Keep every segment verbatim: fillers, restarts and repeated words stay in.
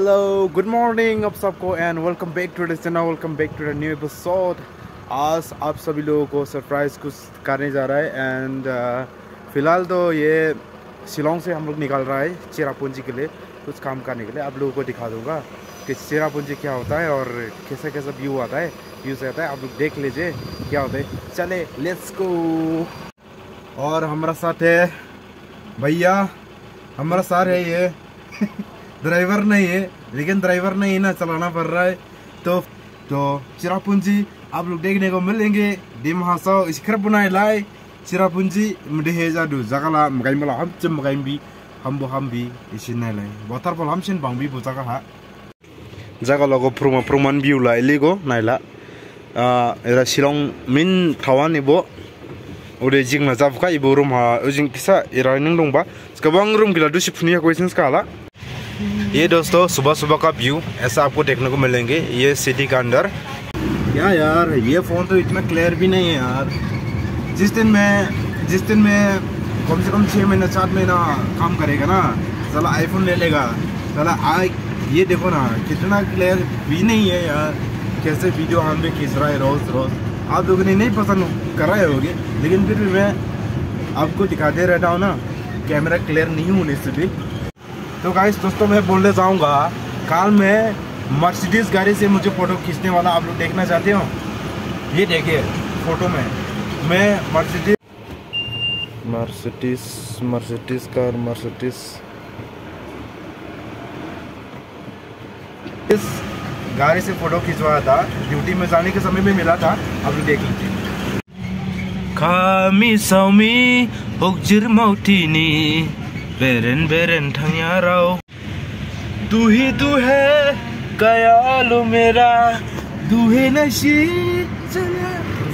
Hello good morning आप सबको and welcome back to the channel, welcome back to the new episode. आज आप सभी लोगों को सरप्राइज़ कुछ करने जा रहा है एंड uh, फ़िलहाल तो ये शिलोंग से हम लोग निकल रहा है चेरापूंजी के लिए कुछ काम करने के लिए। आप लोगों को दिखा दूंगा कि चेरापूंजी क्या होता है और कैसा कैसा व्यू आता है व्यू से आता है। आप लोग देख लीजिए क्या होता है। चले लेट्स गो। और हमारा साथ है भैया, हमारा साथ है ये ड्राइवर नहीं है, लेकिन ड्राइवर नहीं है ना, चलाना पड़ रहा है। तो तो चेरापूंजी आप लोग देखने को मिलेंगे। डिम हासाओ इसकर बनाए लाए चेरापूंजी मधे जादू जगला मगाई मला हम चम मगाई भी हम बो हम भी इसी नहीं लाए वाटर फॉल हम सिन बांग भी बुझा का जगह लोगो प्रोमा प्रोमान व्यू ला इलेगो नाइला आ एरा शिलोंग मिन थावान इबो उदे जिंग ना जाबका इबो रूम हा उजिंग किसा एरा नंग दंबा गोबां रूम गिला दुसि फुनिया क्वेश्चंस काला। ये दोस्तों सुबह सुबह का व्यू ऐसा आपको देखने को मिलेंगे ये सिटी का अंदर। क्या यार ये फ़ोन तो इतना क्लियर भी नहीं है यार। जिस दिन मैं जिस दिन मैं कम से कम छः महीना सात महीना काम करेगा ना, साला आईफोन ले लेगा साला। आ ये देखो ना कितना क्लियर भी नहीं है यार। कैसे वीडियो हम भी खींच रहा है रोज़ रोज़। आप लोगों ने नहीं पसंद कर रहे होगे, लेकिन फिर भी मैं आपको दिखाते रहता हूँ ना कैमरा क्लियर नहीं होने से भी। तो गाइस दोस्तों मैं बोलने जाऊँगा कल मैं मर्सिडीज गाड़ी से मुझे फ़ोटो खींचने वाला आप लोग देखना चाहते हो। ये देखिए फ़ोटो में मैं Mercedes Mercedes Mercedes car Mercedes इस गाड़ी से फ़ोटो खिंचवाया था। ड्यूटी में जाने के समय में मिला था, आप लोग देख लीजिए। खामी सौमी हुकजिर मौतीनी बेरन बेरन ठंगाराव तू ही तू है कयालू मेरा दूहे नशी चला।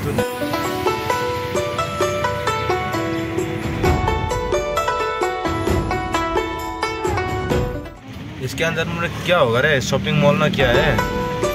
इसके अंदर मुझे क्या होगा रे, शॉपिंग मॉल ना क्या है।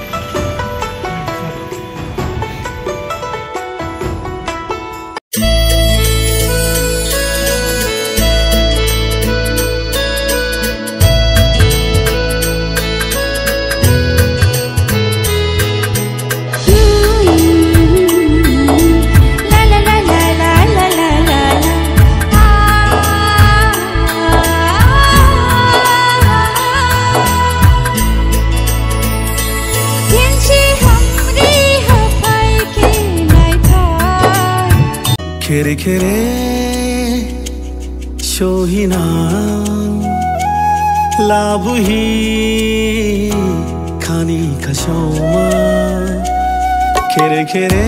खेरे खेरे शोहिना लाबुही खानी खशोमा खेरे खेरे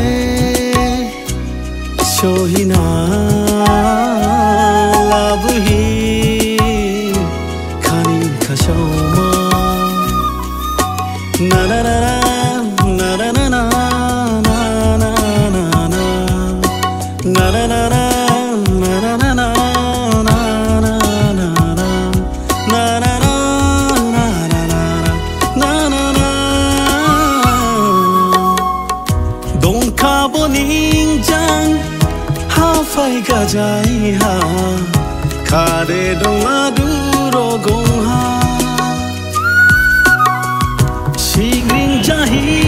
शोहिना लाबुही खानी खशोमा ना ना ना ना ना ना ना na na na na na na na na na na na na na Dong kabo ningjang ha fai ga jai ha khade dong aduro gong ha shigring jahi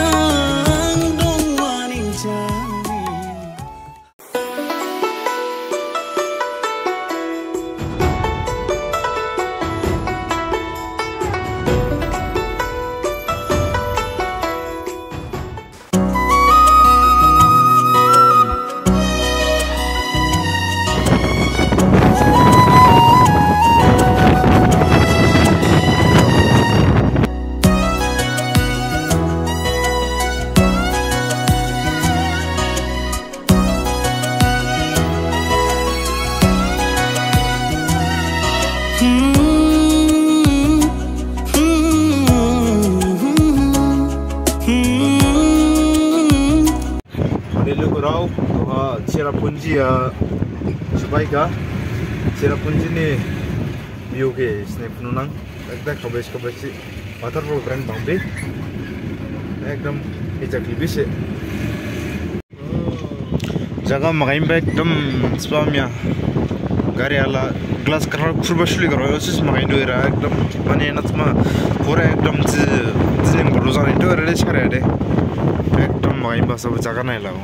Cherrapunji Subaika Cherapunji ni view ke isne pununang ekdam kabes kabes waterfall brand bambi ekdam exactly bise जगह मगाइम पे एकदम स्पामिया गाड़ी वाला glass colour खुरबा सुली करो उसी से मगाइन दो रहा एकदम माने नचमा पूरा एकदम जी जी बड़ो जाने दो रहा छारे दे एकदम मगाइन बस अब जगह नहीं लागो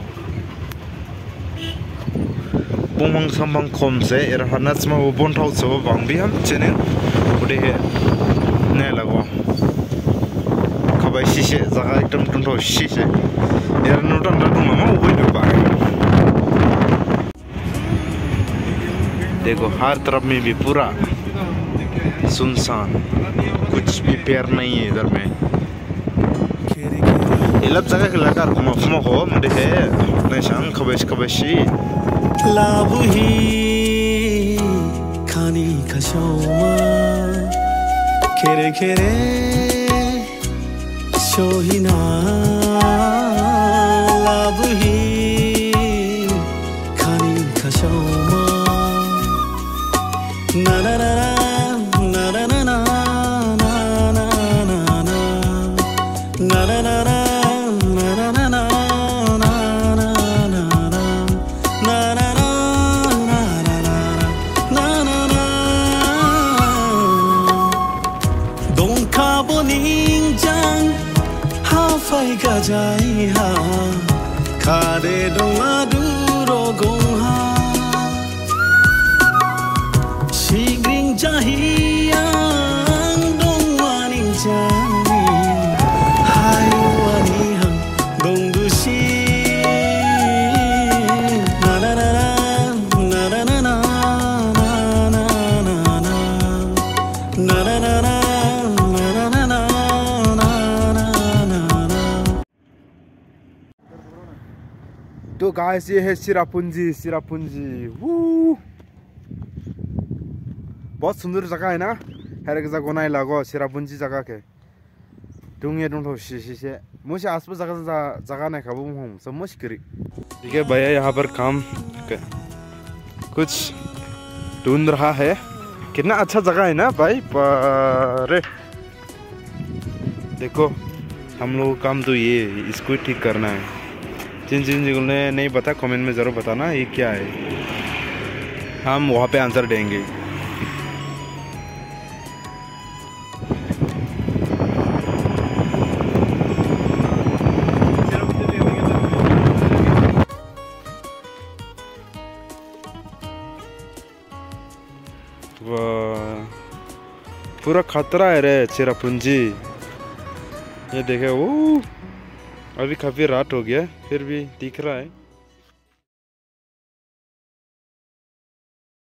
बुमंग संबंग कम से एर नचमा वो बंटाउ सब बांग भी हम चेने उधे नहीं लागो कबाई शीशे जगह एकदम टंटो शीशे एर नोटन नोटन मामा वो भी बांग देखो हर तरफ में भी पूरा सुनसान कुछ भी पेड़ नहीं है इधर में ये लब जगह के लगा रुमा फुमा हो मुझे है नहीं शाम खबेश खबेशी लाबु ही खानी खशोमा खेरे खेरे शोहिना लाबु ही खानी खशोमा na na na na na na na na na na na na na na na na Gajai ha kare donga duro gongha shigring jahiyang dongwaning jani haiwani hang dongdushi na na na na na na na na na na na na na na na तो guys ये है सिरापुंजी सिरापुंजी वो बहुत सुंदर जगह है ना हर एक जगह नहीं लागो सिरापुंजी जगह के दुनिया डोंट हो शीशी से मुझे आसपास जगह जगह नहीं खाबू हम सब मुश्किल ठीक है भैया यहाँ पर काम कुछ ढूंढ रहा है कितना अच्छा जगह है ना भाई पर देखो हम लोग काम तो ये इसको ठीक करना है जिन जिन जिन ने नहीं पता कमेंट में ज़रूर बताना ये क्या है हम वहाँ पे आंसर देंगे वाह पूरा खतरा है रे चिरापुंजी ये देखे वो अभी काफ़ी रात हो गया फिर भी दिख रहा है।